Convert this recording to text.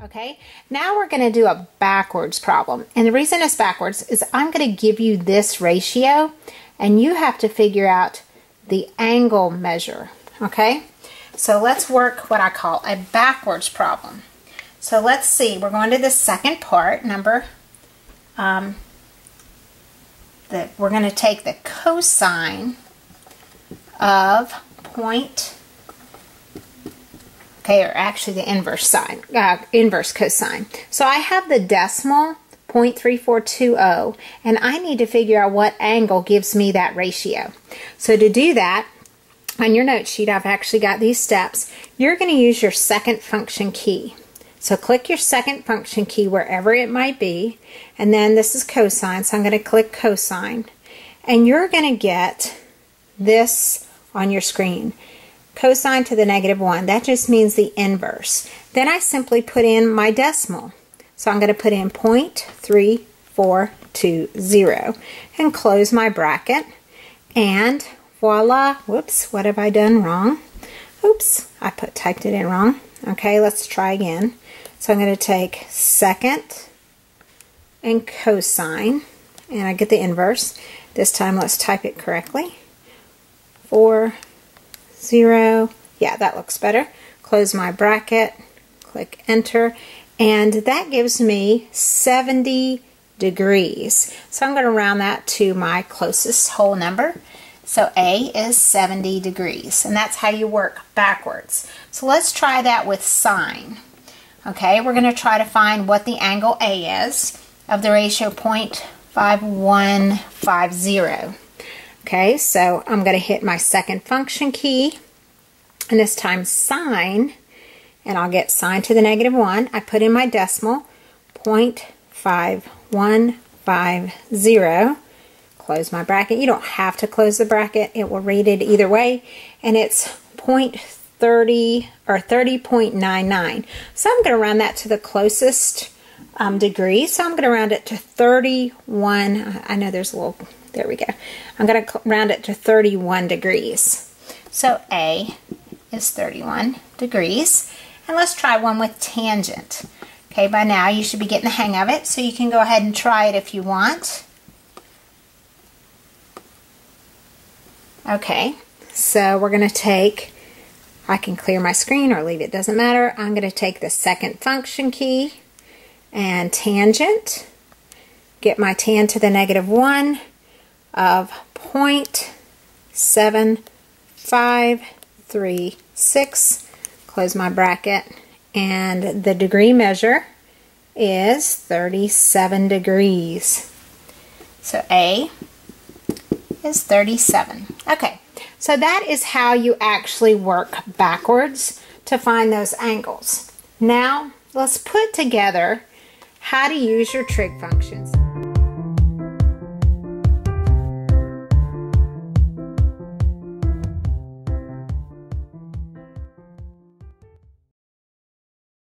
Okay, now we're going to do a backwards problem. And the reason it's backwards is I'm going to give you this ratio and you have to figure out the angle measure. Okay, so let's work what I call a backwards problem. So let's see, we're going to the second part, we're going to take the cosine of or actually the inverse cosine. So I have the decimal 0.3420 and I need to figure out what angle gives me that ratio. So to do that, on your note sheet I've actually got these steps. You're going to use your second function key. So click your second function key wherever it might be, and then this is cosine, so I'm going to click cosine, and you're going to get this on your screen. Cosine to the -1, that just means the inverse. Then I simply put in my decimal. So I'm going to put in 0.3420 and close my bracket, and voila. Whoops, what have I done wrong? Oops, I typed it in wrong. Okay, let's try again. So I'm going to take second and cosine, and I get the inverse. This time let's type it correctly. 40, yeah, that looks better. Close my bracket, click enter, and that gives me 70 degrees. So I'm going to round that to my closest whole number. So A is 70 degrees, and that's how you work backwards. So let's try that with sine. Okay, we're going to try to find what the angle A is of the ratio 0.5150. Okay, so I'm going to hit my second function key, and this time sine, and I'll get sine to the -1. I put in my decimal, 0.5150. Close my bracket. You don't have to close the bracket. It will read it either way, and it's 30.99. So I'm going to round that to the closest degree. So I'm going to round it to 31. I know there's a little, there we go. I'm going to round it to 31 degrees. So A is 31 degrees. And let's try one with tangent. Okay, by now you should be getting the hang of it, so you can go ahead and try it if you want. Okay, so we're going to take, I can clear my screen or leave it, doesn't matter. I'm going to take the second function key and tangent, get my tan to the -1 of 0.7536, close my bracket, and the degree measure is 37 degrees. So A is 37. Okay, so that is how you actually work backwards to find those angles. Now let's put together how to use your trig functions.